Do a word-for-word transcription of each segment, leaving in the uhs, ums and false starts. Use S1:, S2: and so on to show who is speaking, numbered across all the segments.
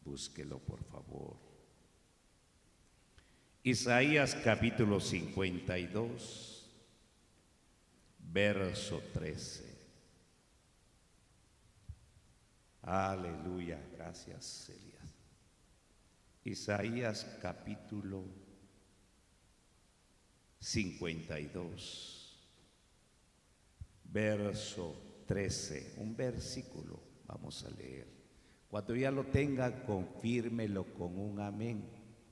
S1: Búsquelo, por favor. Isaías capítulo cincuenta y dos, verso trece. Aleluya, gracias, Elías. Isaías capítulo cincuenta y dos, verso trece, un versículo, vamos a leer. Cuando ya lo tenga, confírmelo con un amén,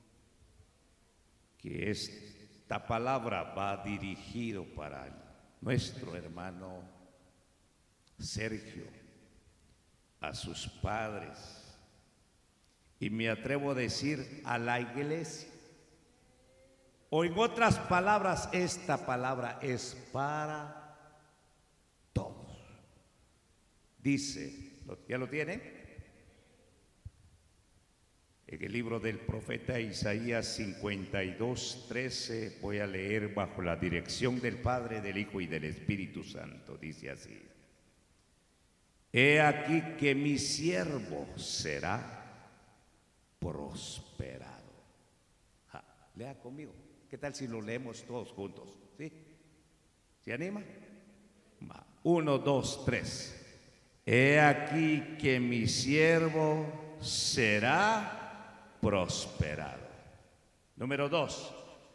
S1: que esta palabra va dirigido para nuestro hermano Sergio, a sus padres, y me atrevo a decir a la iglesia, o en otras palabras, esta palabra es para todos. Dice, ¿ya lo tienen? En el libro del profeta Isaías cincuenta y dos, trece, voy a leer bajo la dirección del Padre, del Hijo y del Espíritu Santo. Dice así: He aquí que mi siervo será prosperado. Ja, lea conmigo. ¿Qué tal si lo leemos todos juntos? ¿Sí? ¿Se anima? Va. Uno, dos, tres. He aquí que mi siervo será prosperado. Número dos,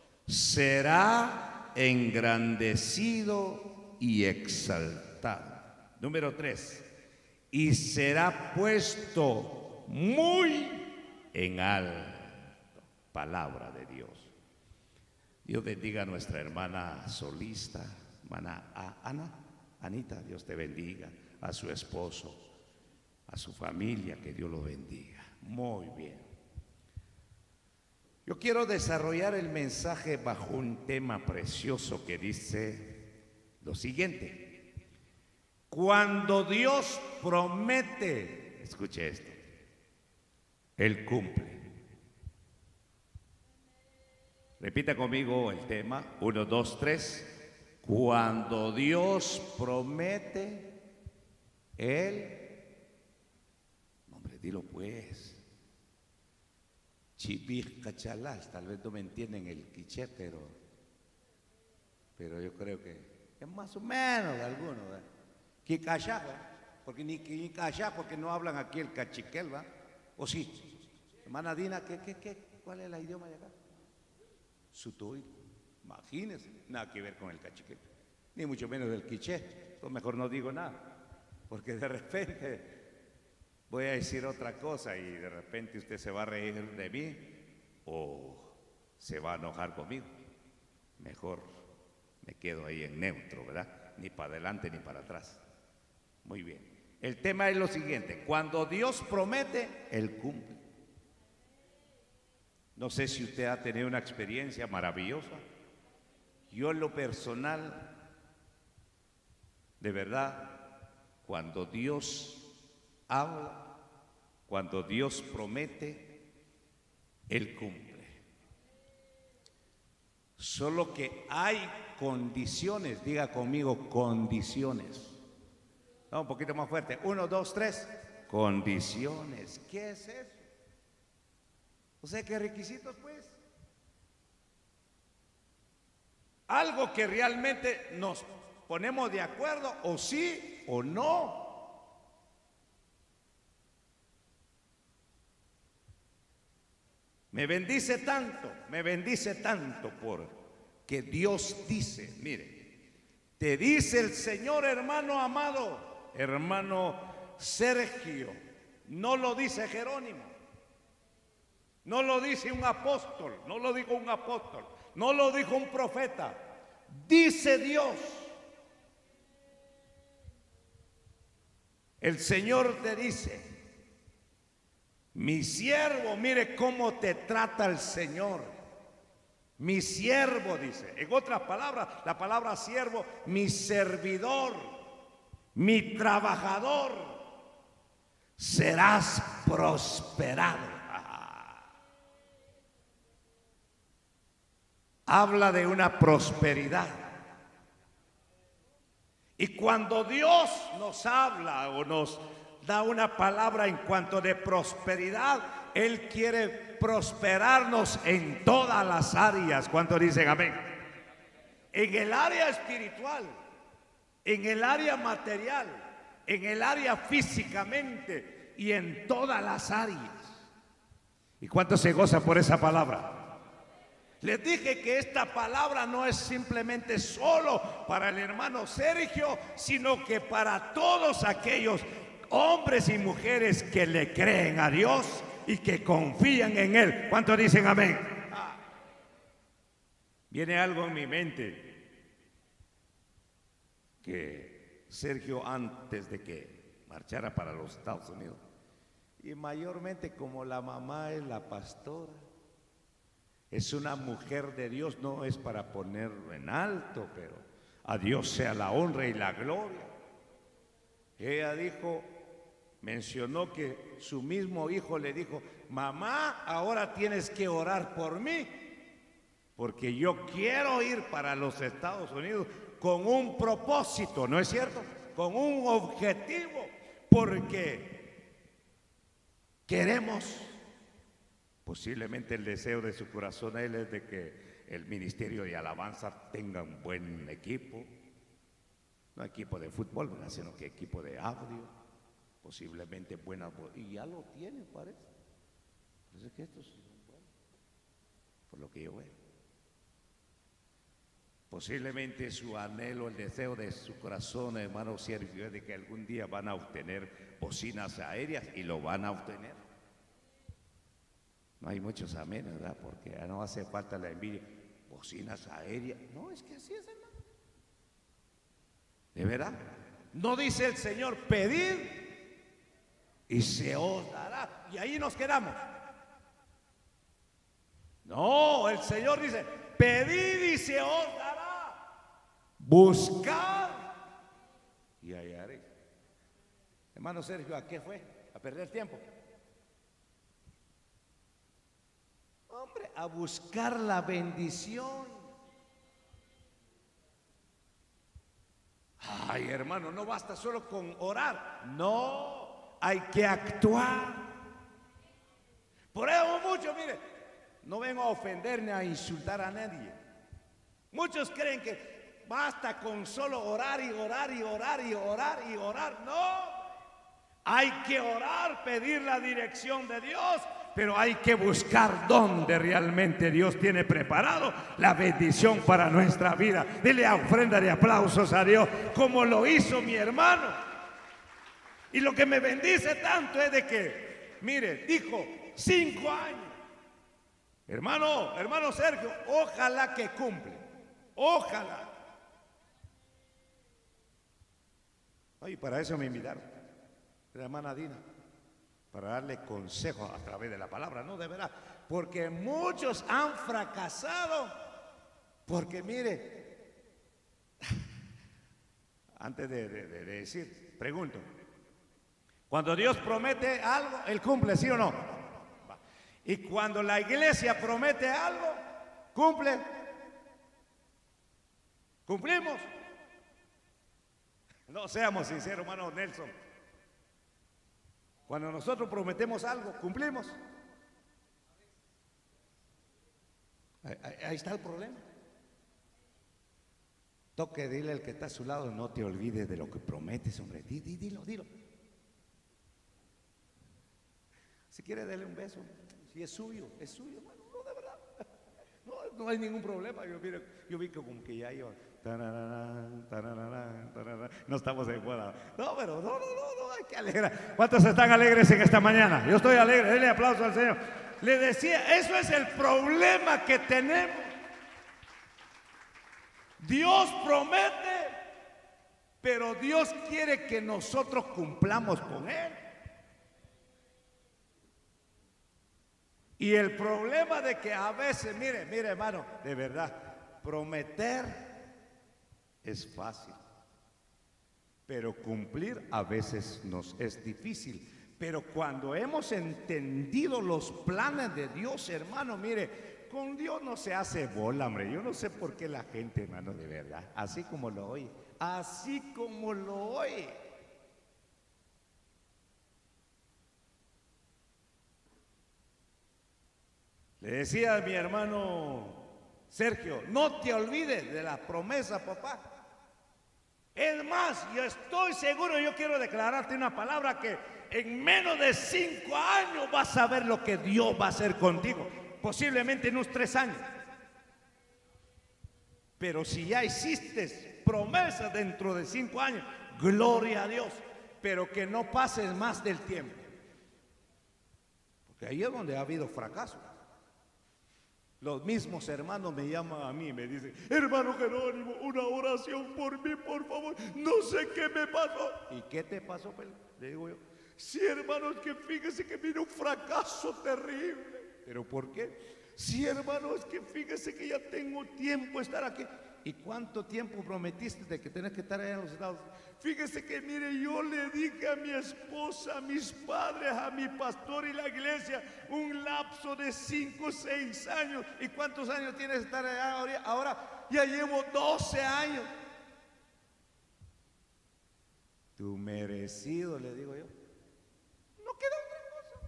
S1: será engrandecido y exaltado. Número tres, y será puesto muy en alto. Palabra de Dios. Dios bendiga a nuestra hermana solista, hermana Ana, Anita, Dios te bendiga, a su esposo, a su familia, que Dios lo bendiga. Muy bien. Yo quiero desarrollar el mensaje bajo un tema precioso que dice lo siguiente: cuando Dios promete, escuche esto, Él cumple. Repita conmigo el tema, uno, dos, tres. Cuando Dios promete, Él, hombre, dilo pues. Chipir cachalás, tal vez no me entienden el quiché, pero, pero yo creo que es más o menos de alguno. Kikashá, porque ni Kikashá, porque no hablan aquí el cachiquel, ¿va? ¿O sí? Hermana Dina, ¿qué, qué, qué? ¿Cuál es el idioma de acá? Sutuy, imagínense, nada que ver con el cachiquel, ni mucho menos del quiché. O mejor no digo nada, porque de repente voy a decir otra cosa y de repente usted se va a reír de mí o se va a enojar conmigo. Mejor me quedo ahí en neutro, ¿verdad? Ni para adelante ni para atrás. Muy bien. El tema es lo siguiente: cuando Dios promete, Él cumple. No sé si usted ha tenido una experiencia maravillosa. Yo en lo personal, de verdad, cuando Dios habla, cuando Dios promete, Él cumple. Solo que hay condiciones, diga conmigo, condiciones. No, un poquito más fuerte. Uno, dos, tres. Condiciones. ¿Qué es eso? O sea, ¿qué requisitos, pues? Algo que realmente nos ponemos de acuerdo, o sí o no. Me bendice tanto, me bendice tanto porque Dios dice, mire, te dice el Señor, hermano amado, hermano Sergio, no lo dice Jerónimo, no lo dice un apóstol, no lo dijo un apóstol, no lo dijo un profeta, dice Dios. El Señor te dice, mi siervo, mire cómo te trata el Señor. Mi siervo, dice. En otras palabras, la palabra siervo, mi servidor, mi trabajador, serás prosperado. Habla de una prosperidad. Y cuando Dios nos habla o nos da una palabra en cuanto de prosperidad. Él quiere prosperarnos en todas las áreas. ¿Cuántos dicen amén? En el área espiritual, en el área material, en el área físicamente y en todas las áreas. ¿Y cuántos se gozan por esa palabra? Les dije que esta palabra no es simplemente solo para el hermano Sergio, sino que para todos aquellos hombres y mujeres que le creen a Dios y que confían en Él. ¿Cuántos dicen amén? Ah. Viene algo en mi mente que Sergio, antes de que marchara para los Estados Unidos, y mayormente como la mamá es la pastora, es una mujer de Dios, no es para ponerlo en alto, pero a Dios sea la honra y la gloria. Ella dijo, mencionó que su mismo hijo le dijo: mamá, ahora tienes que orar por mí, porque yo quiero ir para los Estados Unidos con un propósito, ¿no es cierto? Con un objetivo, porque queremos. Posiblemente el deseo de su corazón a él es de que el ministerio de alabanza tenga un buen equipo, no equipo de fútbol, ¿verdad?, sino que equipo de audio, posiblemente buena voz, y ya lo tiene, parece. Parece que esto es bueno, por lo que yo veo. Posiblemente su anhelo, el deseo de su corazón, hermano Sergio, es de que algún día van a obtener bocinas aéreas, y lo van a obtener. No hay muchos amén, ¿verdad? Porque ya no hace falta la envidia. Bocinas aéreas. No, es que así es, hermano. ¿De verdad? No dice el Señor: pedid y se os dará, y ahí nos quedamos. No, el Señor dice: pedid y se os dará, buscad y hallaréis. Hermano Sergio, ¿a qué fue? ¿A perder tiempo? Hombre, a buscar la bendición. Ay, hermano, no basta solo con orar. No, hay que actuar. Por eso muchos, mire, no vengo a ofender ni a insultar a nadie. Muchos creen que basta con solo orar y orar y orar y orar y orar. No, hay que orar, pedir la dirección de Dios, pero hay que buscar dónde realmente Dios tiene preparado la bendición para nuestra vida. Dile a ofrenda de aplausos a Dios, como lo hizo mi hermano. Y lo que me bendice tanto es de que, mire, dijo cinco años. Hermano, hermano Sergio, ojalá que cumple. Ojalá. Ay, para eso me invitaron, la hermana Dina, para darle consejos a través de la palabra, no, de verdad, porque muchos han fracasado, porque mire, antes de, de, de decir, pregunto, cuando Dios promete algo, Él cumple, ¿sí o no? Y cuando la iglesia promete algo, cumple. ¿Cumplimos? No, seamos sinceros, hermano Nelson. Cuando nosotros prometemos algo, ¿cumplimos? Ahí, ahí está el problema. Toque, dile al que está a su lado: no te olvides de lo que prometes, hombre. Dí, dí, dilo, dilo. Si quiere, dele un beso. Si es suyo, es suyo, hermano. No, de verdad. No, no hay ningún problema. Yo, mire, yo vi que como que ya iba. Tararán, tararán, tararán. No estamos de moda. No, pero no, no, no, no, hay que alegrar. ¿Cuántos están alegres en esta mañana? Yo estoy alegre. Denle aplauso al Señor. Le decía, eso es el problema que tenemos. Dios promete, pero Dios quiere que nosotros cumplamos con Él. Y el problema de que a veces, mire, mire, hermano, de verdad, prometer es fácil, pero cumplir a veces nos es difícil. Pero cuando hemos entendido los planes de Dios, hermano, mire, con Dios no se hace bola, hombre. Yo no sé por qué la gente, hermano, de verdad, así como lo oye, así como lo oye, Le decía a mi hermano Sergio, no te olvides de la promesa, papá. Es más, yo estoy seguro, yo quiero declararte una palabra que en menos de cinco años vas a ver lo que Dios va a hacer contigo. Posiblemente en unos tres años. Pero si ya hiciste promesas dentro de cinco años, gloria a Dios. Pero que no pases más del tiempo. Porque ahí es donde ha habido fracaso. Los mismos hermanos me llaman a mí y me dicen, hermano Jerónimo, una oración por mí, por favor. No sé qué me pasó. ¿Y qué te pasó, Pelo? Le digo yo. Sí, hermanos, que fíjese que viene un fracaso terrible. ¿Pero por qué? Sí, hermanos, que fíjese que ya tengo tiempo de estar aquí. ¿Y cuánto tiempo prometiste de que tenés que estar allá en los Estados Unidos? Fíjese que, mire, yo le dije a mi esposa, a mis padres, a mi pastor y la iglesia, un lapso de cinco o seis años. ¿Y cuántos años tienes que estar allá ahora? Ahora ya llevo doce años. Tu merecido, le digo yo. No queda otra cosa.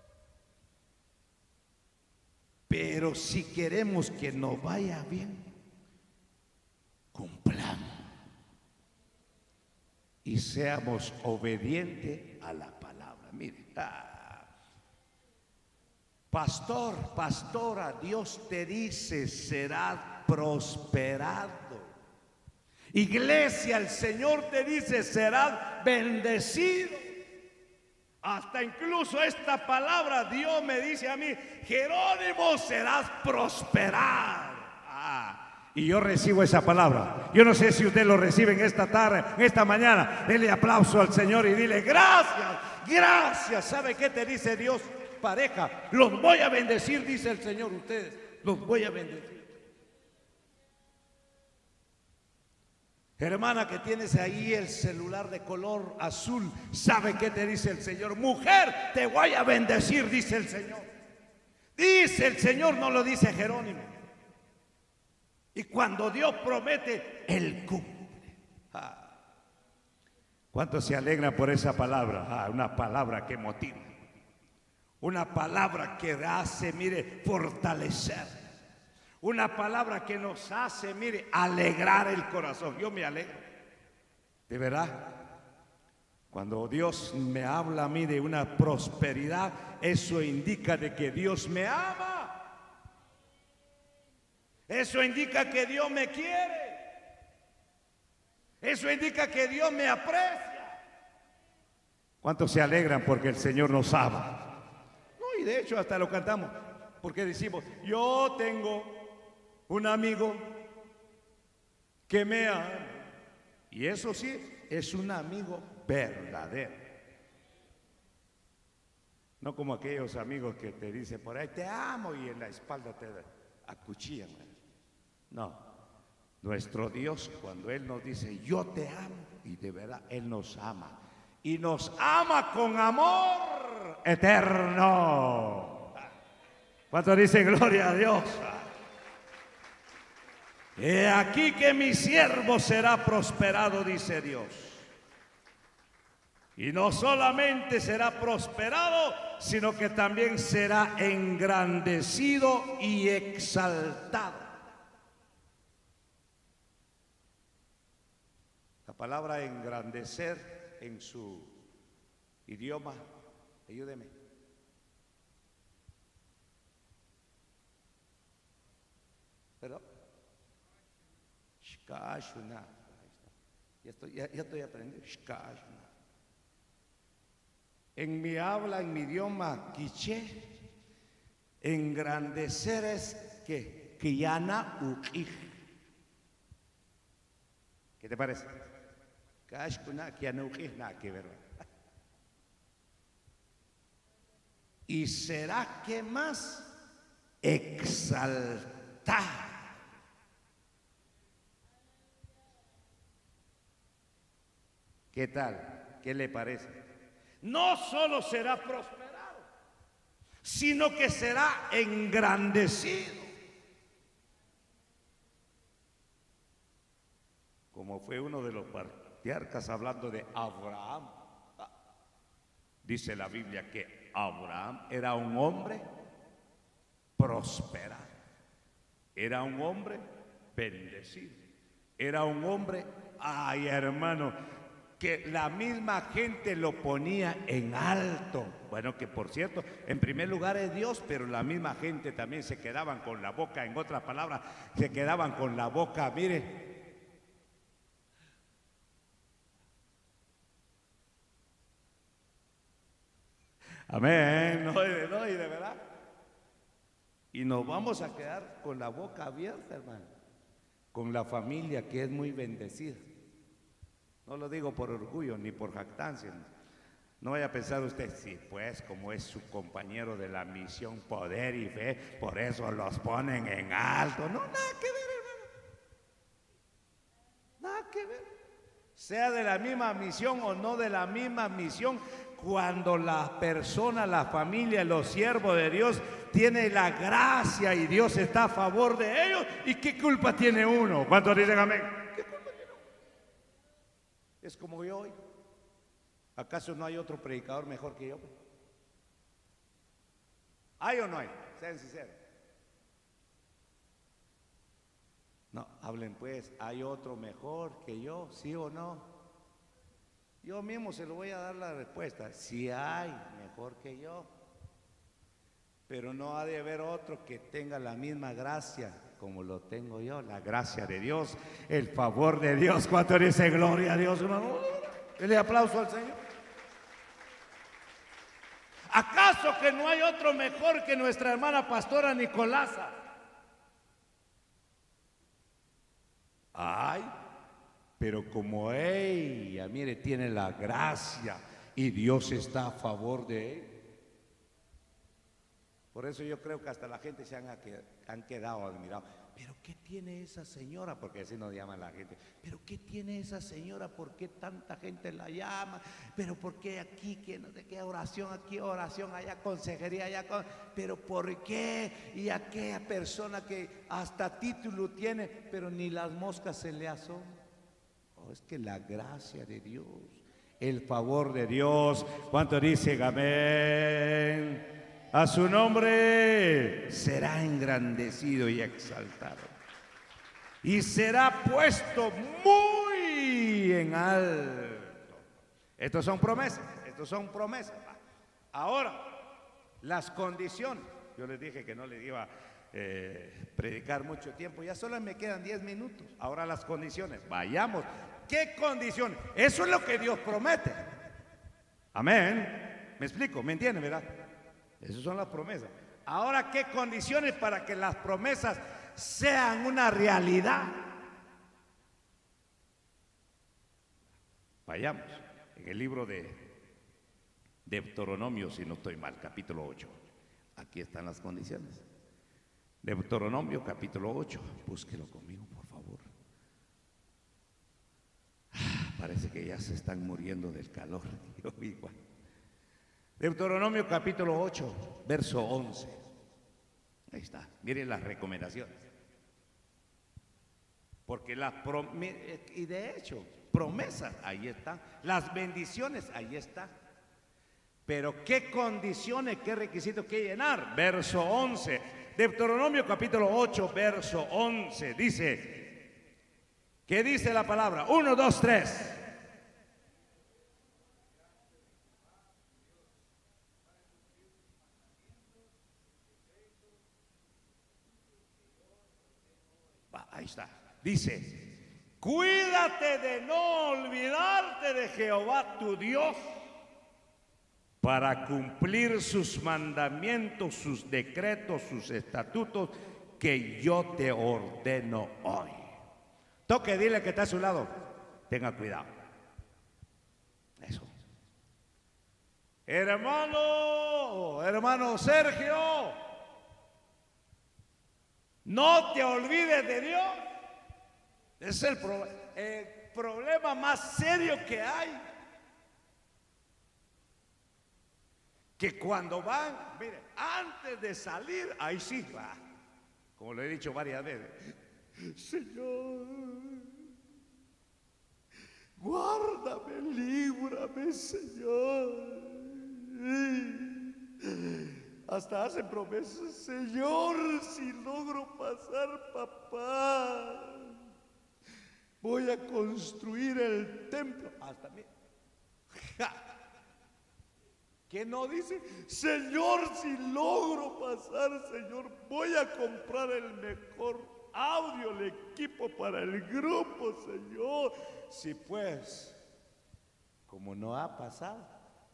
S1: Pero si queremos que nos vaya bien, cumplamos y seamos obedientes a la palabra. Mire, ah, pastor, pastora, Dios te dice, serás prosperado. Iglesia, el Señor te dice, serás bendecido. Hasta incluso esta palabra Dios me dice a mí, Jerónimo, serás prosperar. Ah, y yo recibo esa palabra. Yo no sé si usted lo recibe en esta tarde, en esta mañana. Dele aplauso al Señor y dile, gracias, gracias. ¿Sabe qué te dice Dios? Pareja, los voy a bendecir, dice el Señor, ustedes, los voy a bendecir. Hermana que tienes ahí el celular de color azul, ¿sabe qué te dice el Señor? Mujer, te voy a bendecir, dice el Señor. Dice el Señor, no lo dice Jerónimo. Y cuando Dios promete, Él cumple. Ah. ¿Cuántos se alegran por esa palabra? Ah, una palabra que motiva. Una palabra que hace, mire, fortalecer. Una palabra que nos hace, mire, alegrar el corazón. Yo me alegro. De verdad. Cuando Dios me habla a mí de una prosperidad, eso indica de que Dios me ama. Eso indica que Dios me quiere. Eso indica que Dios me aprecia. ¿Cuántos se alegran porque el Señor nos ama? No, y de hecho hasta lo cantamos. Porque decimos, yo tengo un amigo que me ama. Y eso sí, es un amigo verdadero. No como aquellos amigos que te dicen por ahí, te amo, y en la espalda te acuchillan. No, nuestro Dios, cuando Él nos dice, yo te amo, y de verdad Él nos ama. Y nos ama con amor eterno. ¿Cuánto dice gloria a Dios? He aquí que mi siervo será prosperado, dice Dios. Y no solamente será prosperado, sino que también será engrandecido y exaltado. La palabra engrandecer en su idioma, ayúdeme. Pero Shkashuna. Ya estoy, ya, ya estoy aprendiendo. Shkashuna. En mi habla, en mi idioma quiché, engrandecer es que Kiyana Ukij. ¿Qué te parece? Kashkuna, Kiyana Ukij, nada que ver. Y será que más exaltar. ¿Qué tal? ¿Qué le parece? No solo será prosperado, sino que será engrandecido. Como fue uno de los patriarcas hablando de Abraham. Dice la Biblia que Abraham era un hombre prosperado. prosperar. Era un hombre bendecido. Era un hombre, ay hermano, que la misma gente lo ponía en alto. Bueno, que por cierto, en primer lugar es Dios, pero la misma gente también se quedaban con la boca, en otras palabras, se quedaban con la boca, mire. Amén, no, y no, y de verdad. Y nos vamos a quedar con la boca abierta, hermano, con la familia que es muy bendecida. No lo digo por orgullo ni por jactancia. No vaya a pensar usted, sí, pues como es su compañero de la misión Poder y Fe, por eso los ponen en alto. No, nada que ver, hermano. Nada que ver. Sea de la misma misión o no de la misma misión, cuando la persona, la familia, los siervos de Dios tiene la gracia y Dios está a favor de ellos, ¿y qué culpa tiene uno? ¿Cuántos dicen amén? ¿Qué culpa tiene uno? Es como yo hoy. ¿Acaso no hay otro predicador mejor que yo? ¿Hay o no hay? Sean sinceros. No, hablen pues, ¿hay otro mejor que yo? ¿Sí o no? Yo mismo se lo voy a dar la respuesta. Sí hay mejor que yo. Pero no ha de haber otro que tenga la misma gracia como lo tengo yo. La gracia de Dios, el favor de Dios. ¿Cuánto dice gloria a Dios, hermano? Dele aplauso al Señor. ¿Acaso que no hay otro mejor que nuestra hermana pastora Nicolasa? Ay, pero como ella, mire, tiene la gracia y Dios está a favor de él. Por eso yo creo que hasta la gente se han, han quedado admirados. ¿Pero qué tiene esa señora? Porque así nos llama la gente. ¿Pero qué tiene esa señora? ¿Por qué tanta gente la llama? ¿Pero por qué aquí? ¿Qué no sé qué? Oración aquí, oración allá, consejería allá. Con... ¿Pero por qué? Y aquella persona que hasta título tiene, pero ni las moscas se le asoman. Oh, es que la gracia de Dios, el favor de Dios. ¿Cuánto dicen amén? A su nombre será engrandecido y exaltado, y será puesto muy en alto. Estos son promesas, estos son promesas. Ahora, las condiciones. Yo les dije que no les iba a eh, predicar mucho tiempo, ya solo me quedan diez minutos. Ahora las condiciones, vayamos. ¿Qué condiciones? Eso es lo que Dios promete. Amén. ¿Me explico? ¿Me entienden, verdad? Esas son las promesas. Ahora, ¿qué condiciones para que las promesas sean una realidad? Vayamos en el libro de Deuteronomio, si no estoy mal, capítulo ocho. Aquí están las condiciones. Deuteronomio, capítulo ocho. Búsquelo conmigo, por favor. Parece que ya se están muriendo del calor. Yo igual. Deuteronomio capítulo ocho, verso once. Ahí está, miren las recomendaciones. Porque las promesas, y de hecho, promesas, ahí están. Las bendiciones, ahí están. Pero ¿qué condiciones, qué requisitos que llenar? Verso once. Deuteronomio capítulo ocho, verso once. Dice, ¿qué dice la palabra? Uno, dos, tres. Ahí está. Dice, cuídate de no olvidarte de Jehová tu Dios para cumplir sus mandamientos, sus decretos, sus estatutos que yo te ordeno hoy. Toque, dile que está a su lado, tenga cuidado. Eso. Hermano, hermano Sergio, no te olvides de Dios. Es el, pro, el problema más serio que hay. Que cuando van, mire, antes de salir, ahí sí va. Como lo he dicho varias veces. Señor, guárdame, líbrame, Señor. hasta hacen promesas. Señor, si logro pasar, papá, voy a construir el templo. Hasta mí. ¿Qué no dice? Señor, si logro pasar, Señor, voy a comprar el mejor audio, el equipo para el grupo, Señor. Si pues, como no ha pasado.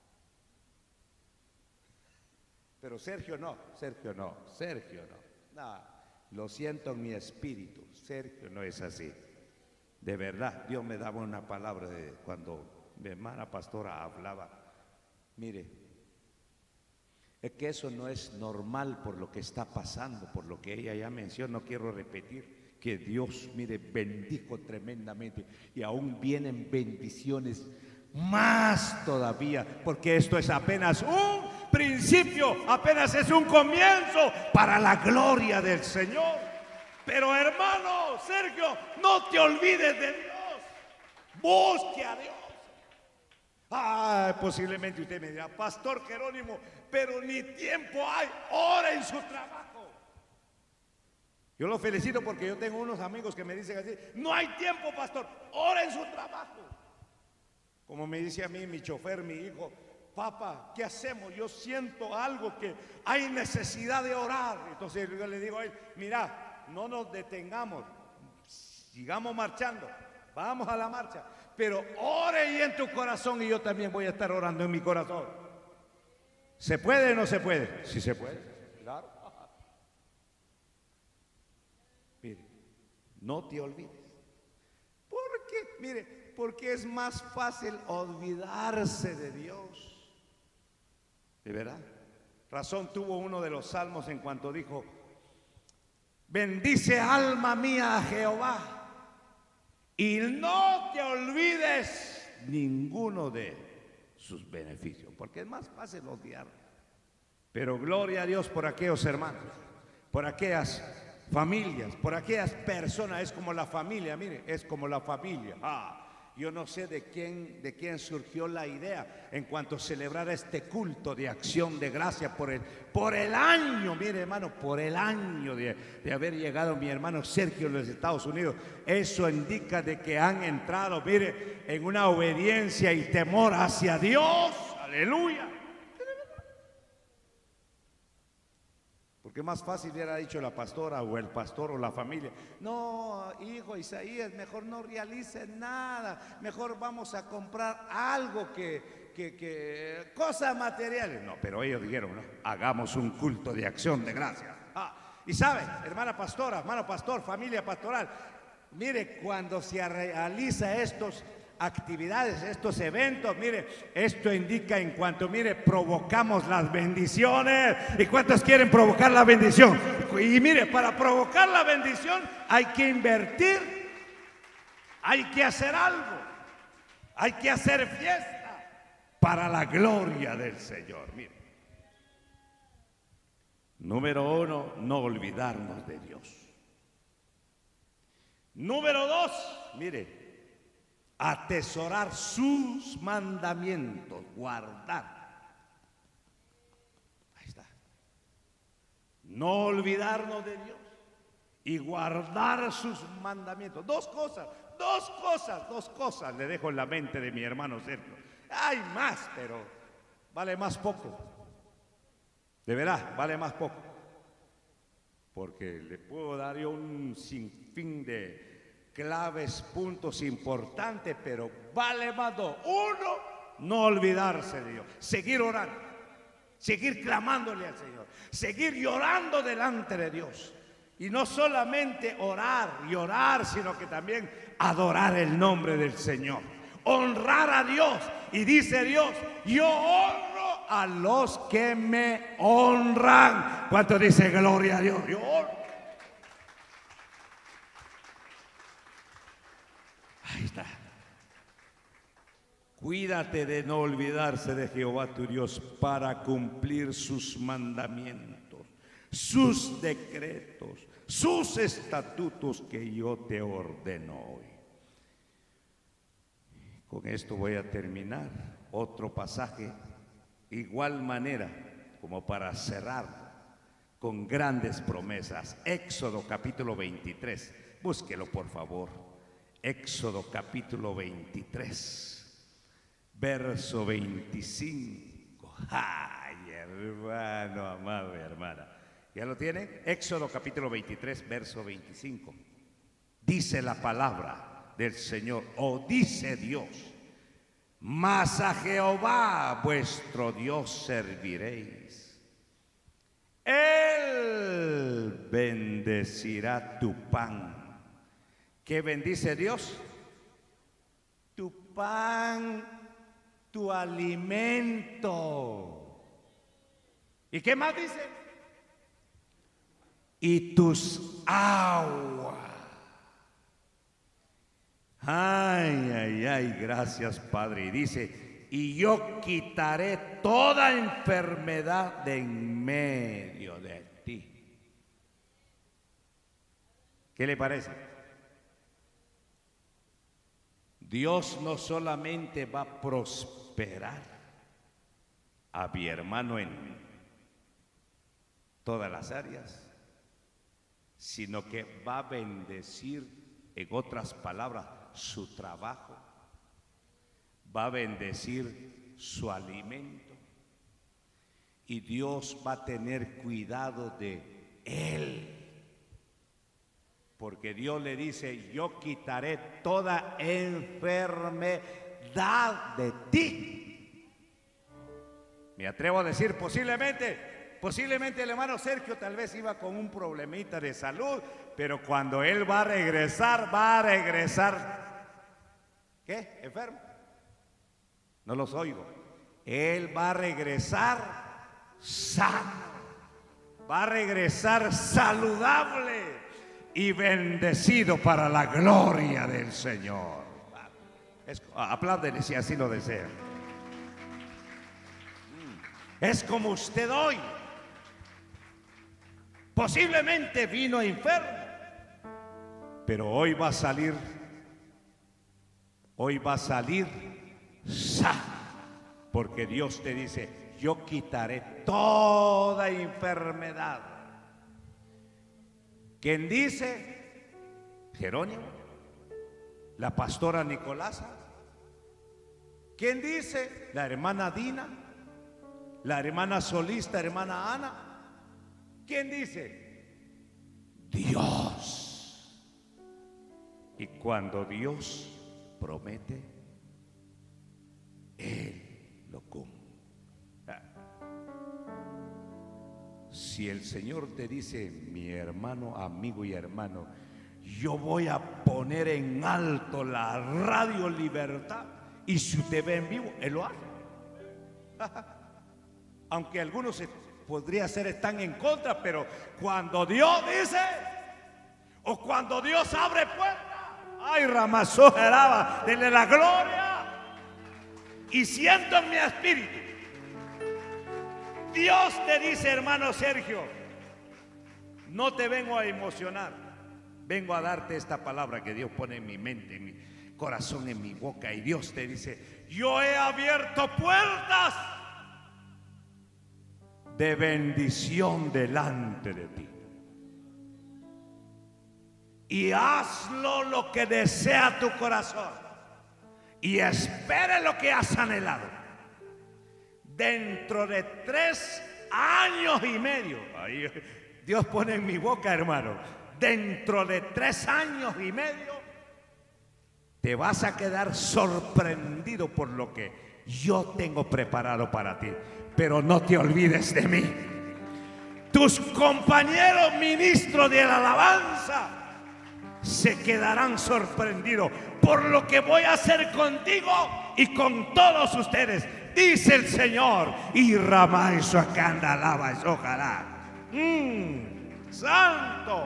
S1: Pero Sergio no, Sergio no, Sergio no. No, lo siento en mi espíritu, Sergio no es así. De verdad, Dios me daba una palabra de cuando mi hermana pastora hablaba. Mire, es que eso no es normal por lo que está pasando, por lo que ella ya mencionó. No quiero repetir que Dios, mire, bendijo tremendamente y aún vienen bendiciones más todavía, porque esto es apenas un principio, apenas es un comienzo para la gloria del Señor. Pero hermano Sergio, no te olvides de Dios, busque a Dios. Ah, posiblemente usted me dirá, Pastor Jerónimo, pero ni tiempo hay, ora en su trabajo. Yo lo felicito porque yo tengo unos amigos que me dicen así, no hay tiempo, pastor, ora en su trabajo. Como me dice a mí mi chofer, mi hijo, papá, ¿qué hacemos? Yo siento algo que hay necesidad de orar. Entonces yo le digo a él, mira, no nos detengamos, sigamos marchando, vamos a la marcha, pero ore y en tu corazón y yo también voy a estar orando en mi corazón. ¿Se puede o no se puede? Sí se puede, claro. Mire, no te olvides. ¿Por qué? Mire, porque es más fácil olvidarse de Dios. ¿De verdad? Razón tuvo uno de los salmos en cuanto dijo, bendice alma mía a Jehová y no te olvides ninguno de sus beneficios, porque es más fácil olvidar. Pero gloria a Dios por aquellos hermanos, por aquellas familias, por aquellas personas. Es como la familia, mire, es como la familia. Ah, yo no sé de quién, de quién surgió la idea en cuanto a celebrar este culto de acción de gracia por el, por el año, mire hermano, por el año de, de haber llegado mi hermano Sergio en los Estados Unidos. Eso indica de que han entrado, mire, en una obediencia y temor hacia Dios. Aleluya. Porque más fácil hubiera dicho la pastora o el pastor o la familia, no, hijo Isaías, mejor no realices nada, mejor vamos a comprar algo que, que, que cosas materiales. No, pero ellos dijeron, no, hagamos un culto de acción de gracias. Ah, y saben, hermana pastora, hermano pastor, familia pastoral, mire, cuando se realiza estos actividades, estos eventos, mire, esto indica en cuanto, mire, provocamos las bendiciones. ¿Y cuántos quieren provocar la bendición? Y mire, para provocar la bendición hay que invertir, hay que hacer algo, hay que hacer fiesta para la gloria del Señor. Mire, número uno, no olvidarnos de Dios. Número dos, mire, atesorar sus mandamientos, guardar. Ahí está. No olvidarnos de Dios y guardar sus mandamientos. Dos cosas, dos cosas, dos cosas le dejo en la mente de mi hermano Sergio. Hay más, pero vale más poco. De verdad, vale más poco. Porque le puedo dar yo un sinfín de claves, puntos importantes, pero vale más dos. Uno, no olvidarse de Dios, seguir orando, seguir clamándole al Señor, seguir llorando delante de Dios. Y no solamente orar y orar, sino que también adorar el nombre del Señor, honrar a Dios. Y dice Dios, yo honro a los que me honran. ¿Cuánto dice gloria a Dios? Yo honro. Ahí está. Cuídate de no olvidarse de Jehová tu Dios para cumplir sus mandamientos, sus decretos, sus estatutos que yo te ordeno hoy. Con esto voy a terminar. Otro pasaje, igual manera, como para cerrar con grandes promesas. Éxodo capítulo veintitrés, búsquelo por favor. Éxodo capítulo veintitrés, verso veinticinco. Ay, hermano, amado y hermana, ¿ya lo tienen? Éxodo capítulo veintitrés, verso veinticinco. Dice la palabra del Señor, o dice Dios: mas a Jehová vuestro Dios serviréis. Él bendecirá tu pan. ¿Qué bendice Dios? Tu pan, tu alimento. ¿Y qué más dice? Y tus aguas. Ay, ay, ay, gracias, Padre. Y dice: y yo quitaré toda enfermedad de en medio de ti. ¿Qué le parece? Dios no solamente va a prosperar a mi hermano en todas las áreas, sino que va a bendecir, en otras palabras, su trabajo, va a bendecir su alimento, y Dios va a tener cuidado de él. Porque Dios le dice: yo quitaré toda enfermedad de ti. Me atrevo a decir, posiblemente, posiblemente el hermano Sergio tal vez iba con un problemita de salud, pero cuando él va a regresar, va a regresar, ¿qué? ¿Enfermo? No los oigo. Él va a regresar sano, va a regresar saludable y bendecido para la gloria del Señor. Apláudenle si así lo desean. Es como usted hoy. Posiblemente vino enfermo, pero hoy va a salir, hoy va a salir sano, porque Dios te dice: yo quitaré toda enfermedad. ¿Quién dice? Jerónimo, la pastora Nicolasa. ¿Quién dice? La hermana Dina, la hermana solista, hermana Ana. ¿Quién dice? Dios. Y cuando Dios promete, Él lo cumple. Si el Señor te dice: mi hermano, amigo y hermano, yo voy a poner en alto la Radio Libertad, y si usted ve en vivo, Él lo hace. Aunque algunos se, podría ser están en contra, pero cuando Dios dice, o cuando Dios abre puertas, ay, Ramazó Geraba, denle la gloria. Y siento en mi espíritu, Dios te dice: hermano Sergio, no te vengo a emocionar, vengo a darte esta palabra que Dios pone en mi mente, en mi corazón, en mi boca. Y Dios te dice: yo he abierto puertas de bendición delante de ti, y hazlo lo que desea tu corazón, y espere lo que has anhelado. Dentro de tres años y medio, ahí Dios pone en mi boca, hermano, dentro de tres años y medio te vas a quedar sorprendido por lo que yo tengo preparado para ti. Pero no te olvides de mí. Tus compañeros ministros de la alabanza se quedarán sorprendidos por lo que voy a hacer contigo y con todos ustedes, dice el Señor. Y Ramá eso acá anda, alaba eso, ojalá. Mm, santo.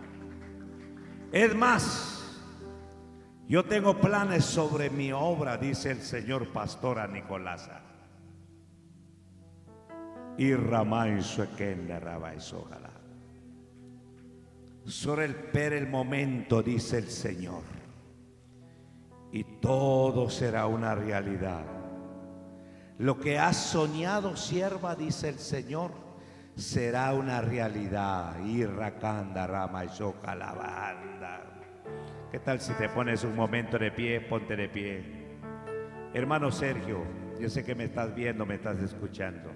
S1: Es más, yo tengo planes sobre mi obra, dice el Señor, pastora Nicolasa. Y Ramá eso acá anda, alaba eso, ojalá. Sobre el per el momento, dice el Señor, y todo será una realidad. Lo que has soñado, sierva, dice el Señor, será una realidad. Irracanda, rama y soca la banda. ¿Qué tal si te pones un momento de pie? Ponte de pie. Hermano Sergio, yo sé que me estás viendo, me estás escuchando.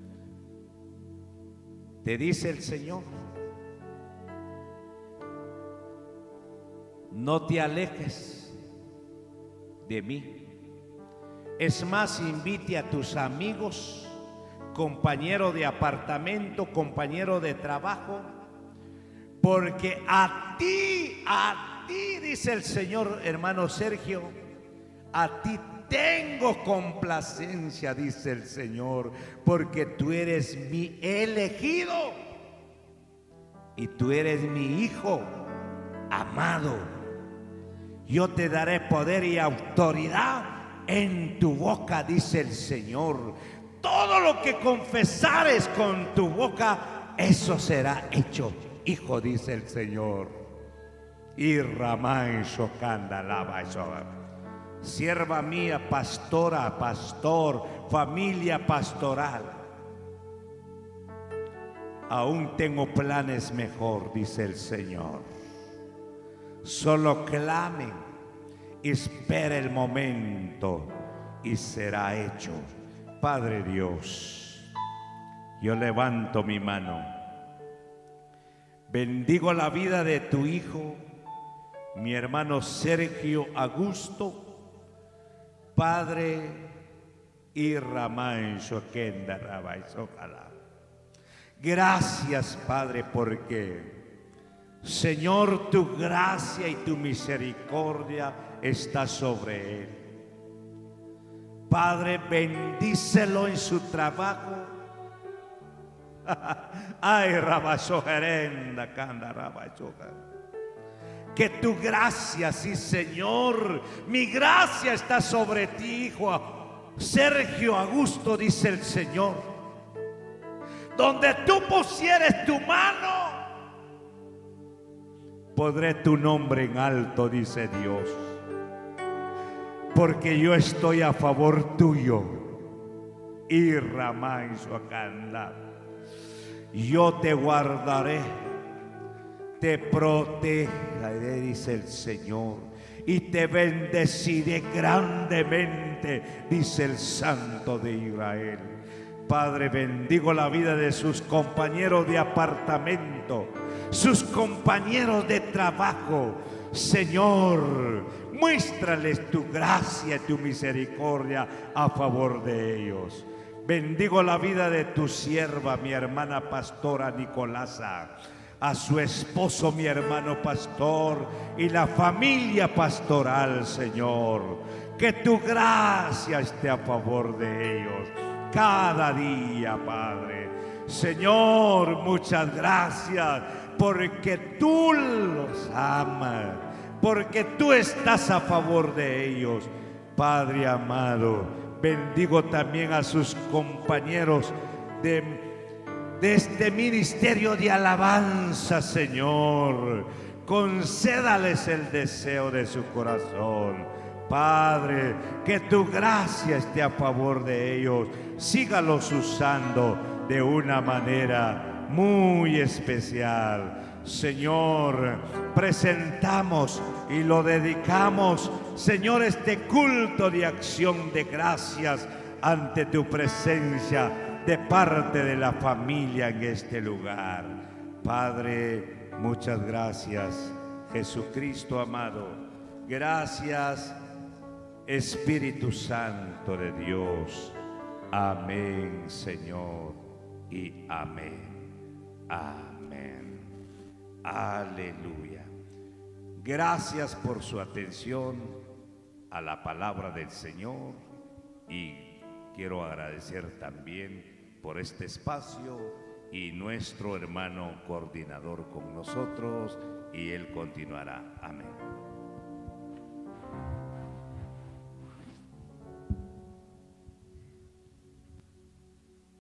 S1: Te dice el Señor, no te alejes de mí. Es más, invite a tus amigos, compañero de apartamento, compañero de trabajo, porque a ti, a ti, dice el Señor, hermano Sergio, a ti tengo complacencia, dice el Señor, porque tú eres mi elegido y tú eres mi hijo amado. Yo te daré poder y autoridad en tu boca, dice el Señor. Todo lo que confesares con tu boca, eso será hecho, hijo, dice el Señor. Y Ramán Shokanda lava eso. Sierva mía, pastora, pastor, familia pastoral, aún tengo planes mejor, dice el Señor. Solo clamen, espera el momento y será hecho. Padre Dios, yo levanto mi mano, bendigo la vida de tu hijo, mi hermano Sergio Augusto, Padre, y Ramán Shokenda Rabai Sokala. Gracias, Padre, porque Señor, tu gracia y tu misericordia está sobre él. Padre, bendícelo en su trabajo. Ay, Rabasojerenda, Kanda Rabasojerenda. Que tu gracia, sí, Señor, mi gracia está sobre ti, hijo Sergio Augusto, dice el Señor. Donde tú pusieres tu mano, pondré tu nombre en alto, dice Dios. Porque yo estoy a favor tuyo. Y Ramán Suacanda, yo te guardaré, te protegeré, dice el Señor, y te bendeciré grandemente, dice el Santo de Israel. Padre, bendigo la vida de sus compañeros de apartamento, sus compañeros de trabajo. Señor, muéstrales tu gracia y tu misericordia a favor de ellos. Bendigo la vida de tu sierva, mi hermana pastora Nicolasa, a su esposo, mi hermano pastor, y la familia pastoral, Señor. Que tu gracia esté a favor de ellos cada día, Padre. Señor, muchas gracias, porque tú los amas, porque tú estás a favor de ellos. Padre amado, bendigo también a sus compañeros de de este ministerio de alabanza, Señor. Concédales el deseo de su corazón. Padre, que tu gracia esté a favor de ellos. Sígalos usando de una manera muy especial. Señor, presentamos y lo dedicamos, Señor, este culto de acción de gracias ante tu presencia, de parte de la familia en este lugar. Padre, muchas gracias. Jesucristo amado, gracias, Espíritu Santo de Dios. Amén, Señor, y amén. Amén. Aleluya. Gracias por su atención a la palabra del Señor, y quiero agradecer también por este espacio y nuestro hermano coordinador con nosotros, y él continuará. Amén.